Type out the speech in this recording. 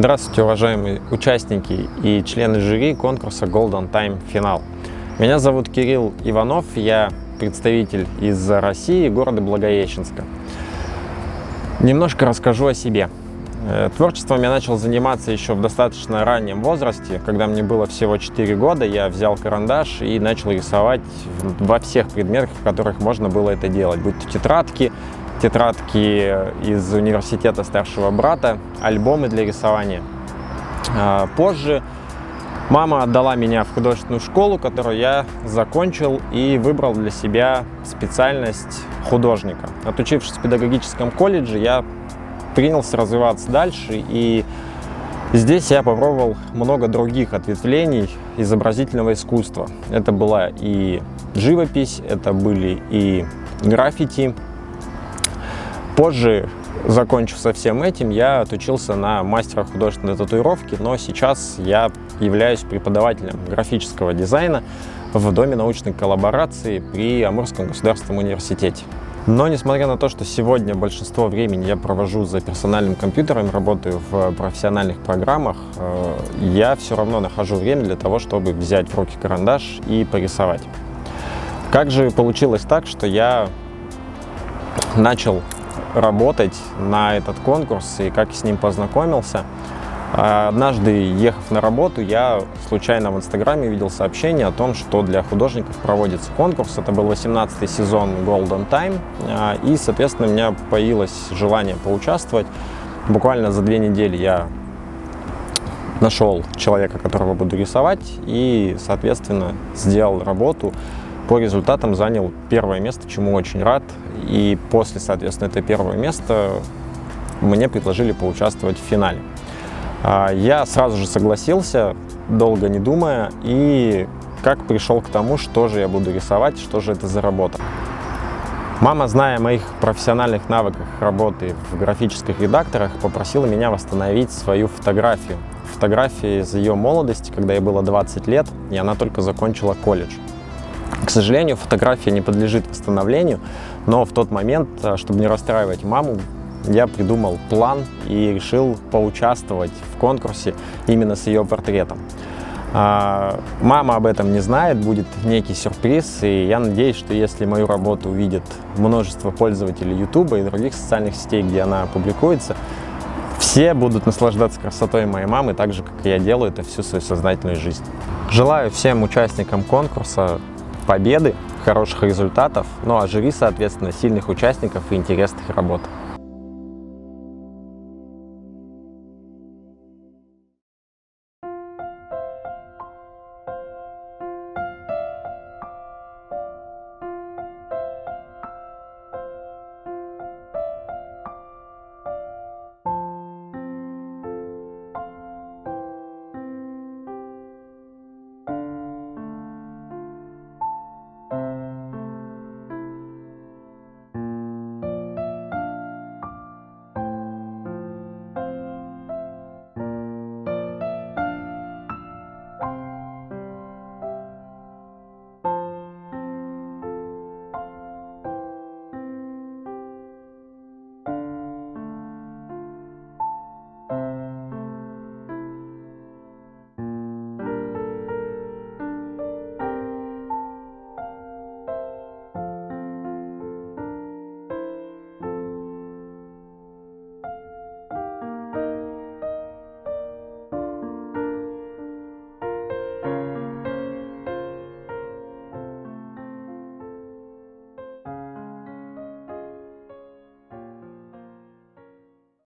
Здравствуйте, уважаемые участники и члены жюри конкурса Golden Time Final. Меня зовут Кирилл Иванов, я представитель из России, города Благовещенска. Немножко расскажу о себе. Творчеством я начал заниматься еще в достаточно раннем возрасте. Когда мне было всего 4 года, я взял карандаш и начал рисовать во всех предметах, в которых можно было это делать. Будь то тетрадки из университета старшего брата, альбомы для рисования. Позже мама отдала меня в художественную школу, которую я закончил и выбрал для себя специальность художника. Отучившись в педагогическом колледже, я принялся развиваться дальше, и здесь я попробовал много других ответвлений изобразительного искусства. Это была и живопись, это были и граффити. Позже, закончив со всем этим, я отучился на мастера художественной татуировки, но сейчас я являюсь преподавателем графического дизайна в Доме научной коллаборации при Амурском государственном университете. Но несмотря на то, что сегодня большинство времени я провожу за персональным компьютером, работаю в профессиональных программах, я все равно нахожу время для того, чтобы взять в руки карандаш и порисовать. Как же получилось так, что я начал работать на этот конкурс и как с ним познакомился? Однажды, ехав на работу, я случайно в Инстаграме видел сообщение о том, что для художников проводится конкурс. Это был 18-й сезон Golden Time, и, соответственно, у меня появилось желание поучаствовать. Буквально за 2 недели я нашел человека, которого буду рисовать, и, соответственно, сделал работу. По результатам занял 1-е место, чему очень рад. И после, соответственно, это 1-е место мне предложили поучаствовать в финале. Я сразу же согласился, долго не думая, и как пришел к тому, что же я буду рисовать, что же это за работа. Мама, зная о моих профессиональных навыках работы в графических редакторах, попросила меня восстановить свою фотографию. Фотографии из ее молодости, когда ей было 20 лет, и она только закончила колледж. К сожалению, фотография не подлежит восстановлению, но в тот момент, чтобы не расстраивать маму, я придумал план и решил поучаствовать в конкурсе именно с ее портретом. Мама об этом не знает, будет некий сюрприз, и я надеюсь, что если мою работу увидит множество пользователей YouTube и других социальных сетей, где она публикуется, все будут наслаждаться красотой моей мамы, так же, как и я делаю это всю свою сознательную жизнь. Желаю всем участникам конкурса победы, хороших результатов, ну а жюри, соответственно, сильных участников и интересных работ.